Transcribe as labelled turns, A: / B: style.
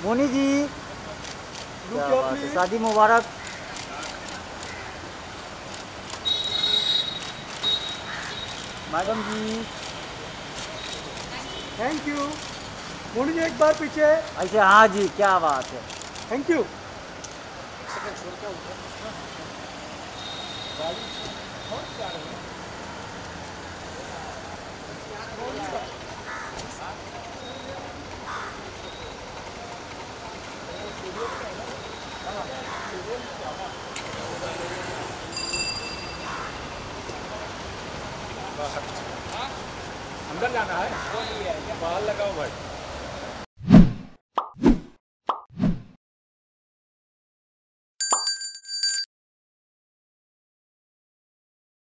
A: मोनी जी क्या बात है, शादी मुबारक। Madam ji
B: thank you. Moni ji एक बार पीछे।
A: ऐसे, हाँ जी क्या बात है।
B: Thank you.
C: अंदर जाना है, बाहर लगाओ भाई।